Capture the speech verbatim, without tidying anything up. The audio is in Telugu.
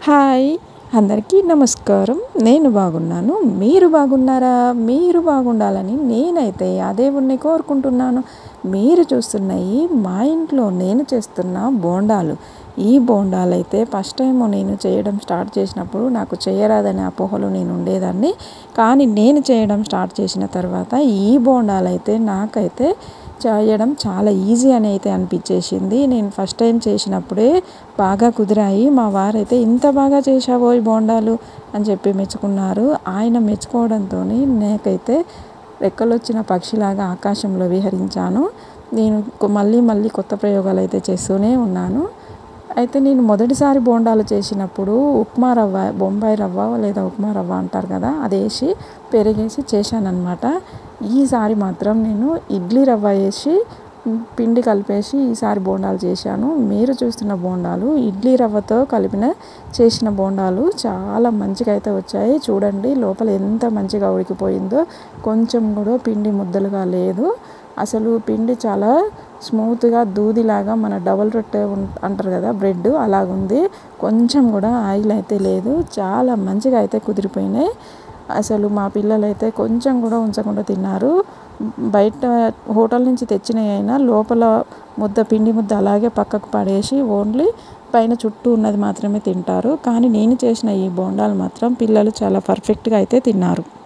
హాయ్ అందరికీ నమస్కారం. నేను బాగున్నాను. మీరు బాగున్నారా? మీరు బాగుండాలని నేనైతే ఆ దేవుణ్ణి కోరుకుంటున్నాను. మీరు చూస్తున్నాయి మా ఇంట్లో నేను చేస్తున్న బోండాలు. ఈ బోండాలు అయితే ఫస్ట్ టైం నేను చేయడం స్టార్ట్ చేసినప్పుడు నాకు చేయరాదనే అపోహలో నేను ఉండేదాన్ని. కానీ నేను చేయడం స్టార్ట్ చేసిన తర్వాత ఈ బోండాలు అయితే నాకైతే చేయడం చాలా ఈజీ అని అయితే అనిపించేసింది. నేను ఫస్ట్ టైం చేసినప్పుడే బాగా కుదిరాయి. మా వారైతే ఇంత బాగా చేశావో ఈ బోండాలు అని చెప్పి మెచ్చుకున్నారు. ఆయన మెచ్చుకోవడంతో నాకైతే రెక్కలొచ్చిన పక్షిలాగా ఆకాశంలో విహరించాను. నేను మళ్ళీ మళ్ళీ కొత్త ప్రయోగాలు అయితే చేస్తూనే ఉన్నాను. అయితే నేను మొదటిసారి బోండాలు చేసినప్పుడు ఉప్మా రవ్వ, బొంబాయి రవ్వ లేదా ఉప్మా రవ్వ అంటారు కదా, అది వేసి పెరిగేసి చేశానన్నమాట. ఈసారి మాత్రం నేను ఇడ్లీ రవ్వ వేసి పిండి కలిపేసి ఈసారి బోండాలు చేశాను. మీరు చూస్తున్న బోండాలు ఇడ్లీ రవ్వతో కలిపిన చేసిన బోండాలు చాలా మంచిగా అయితే వచ్చాయి. చూడండి లోపల ఎంత మంచిగా ఉడికిపోయిందో, కొంచెం కూడా పిండి ముద్దలుగా లేదు. అసలు పిండి చాలా స్మూత్గా దూదిలాగా మన డబల్ రొట్టె అంటారు కదా, బ్రెడ్ అలాగుంది. కొంచెం కూడా ఆయిల్ అయితే లేదు. చాలా మంచిగా అయితే కుదిరిపోయినాయి. అసలు మా పిల్లలు అయితే కొంచెం కూడా ఉంచకుండా తిన్నారు. బయట హోటల్ నుంచి తెచ్చినవి అయినా లోపల ముద్ద పిండి ముద్ద అలాగే పక్కకు పడేసి ఓన్లీ పైన చుట్టూ ఉన్నది మాత్రమే తింటారు. కానీ నేను చేసిన ఈ బోండాలు మాత్రం పిల్లలు చాలా పర్ఫెక్ట్గా అయితే తిన్నారు.